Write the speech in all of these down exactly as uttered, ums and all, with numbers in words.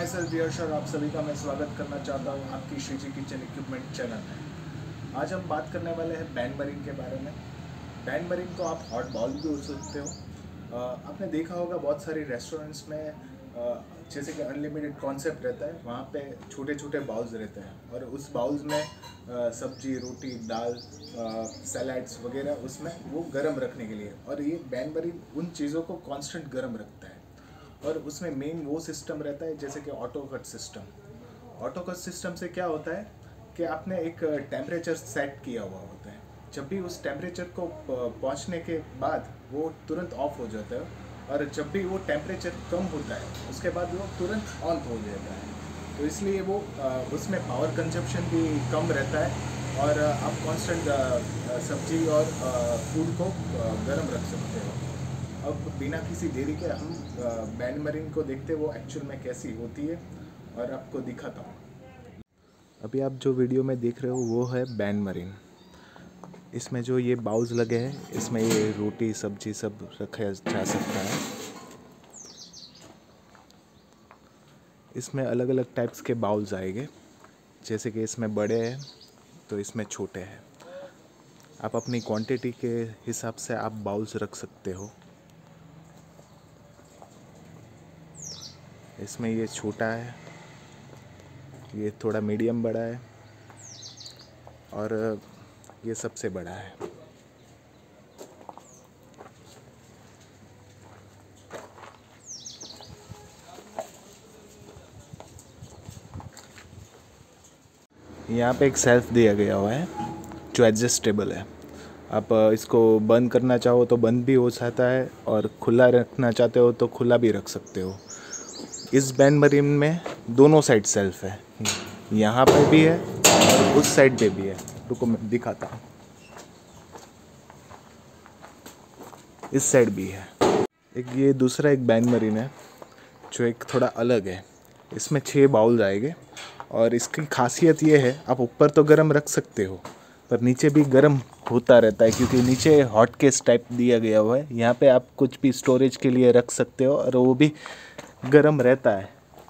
My self यश और आप सभी का मैं स्वागत करना चाहता हूँ आपकी श्रीजी किचन इक्विपमेंट चैनल में। आज हम बात करने वाले हैं बैंड मरीन के बारे में। बैंड मरीन को आप हॉट बाउल भी बोल सकते हो। आपने देखा होगा बहुत सारी रेस्टोरेंट्स में आ, जैसे कि अनलिमिटेड कॉन्सेप्ट रहता है, वहाँ पे छोटे छोटे बाउल्स रहते हैं और उस बाउल्स में आ, सब्जी, रोटी, दाल, सैलड्स वगैरह उसमें वो गर्म रखने के लिए। और ये बैंड मरीन उन चीज़ों को कांस्टेंट गर्म रखता है। और उसमें मेन वो सिस्टम रहता है जैसे कि auto cut system. Auto cut system से क्या होता है कि आपने एक टेम्परेचर सेट किया हुआ होता है, जब भी उस टेम्परेचर को पहुंचने के बाद वो तुरंत ऑफ हो जाता है, और जब भी वो टेम्परेचर कम होता है उसके बाद वो तुरंत ऑन हो जाता है। तो इसलिए वो उसमें पावर कंजप्शन भी कम रहता है और आप कांस्टेंट सब्जी और फूड को गर्म रख सकते हो। अब बिना किसी देरी के हम बैंड मरीन को देखते वो एक्चुअल में कैसी होती है और आपको दिखाता हूँ। अभी आप जो वीडियो में देख रहे हो वो है बैंड मरीन। इसमें जो ये बाउल्स लगे हैं, इसमें ये रोटी सब्जी सब रखा जा सकता है। इसमें अलग अलग टाइप्स के बाउल्स आएंगे, जैसे कि इसमें बड़े हैं तो इसमें छोटे हैं। आप अपनी क्वांटिटी के हिसाब से आप बाउल्स रख सकते हो। इसमें ये छोटा है, ये थोड़ा मीडियम बड़ा है और ये सबसे बड़ा है। यहाँ पे एक सेल्फ दिया गया हुआ है जो एडजस्टेबल है। आप इसको बंद करना चाहो तो बंद भी हो सकता है और खुला रखना चाहते हो तो खुला भी रख सकते हो। इस बैंड मरीन में दोनों साइड सेल्फ है, यहाँ पे भी है और उस साइड पे भी है। रुको मैं दिखाता हूँ, इस साइड भी है। एक ये दूसरा एक बैंड मरीन है जो एक थोड़ा अलग है। इसमें छः बाउल आएंगे और इसकी खासियत ये है आप ऊपर तो गर्म रख सकते हो पर नीचे भी गर्म होता रहता है, क्योंकि नीचे हॉट केस टाइप दिया गया हुआ है। यहाँ पे आप कुछ भी स्टोरेज के लिए रख सकते हो और वो भी गर्म रहता है।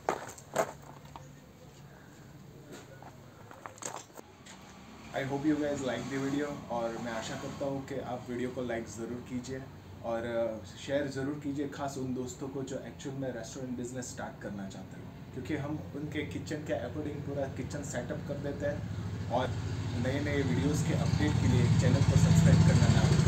I hope you guys like the video, और मैं आशा करता हूँ कि आप वीडियो को लाइक ज़रूर कीजिए और शेयर ज़रूर कीजिए, खास उन दोस्तों को जो एक्चुअल में रेस्टोरेंट बिजनेस स्टार्ट करना चाहते हो, क्योंकि हम उनके किचन के अकॉर्डिंग पूरा किचन सेटअप कर देते हैं। और नए नए वीडियोस के अपडेट के लिए चैनल को सब्सक्राइब करना ना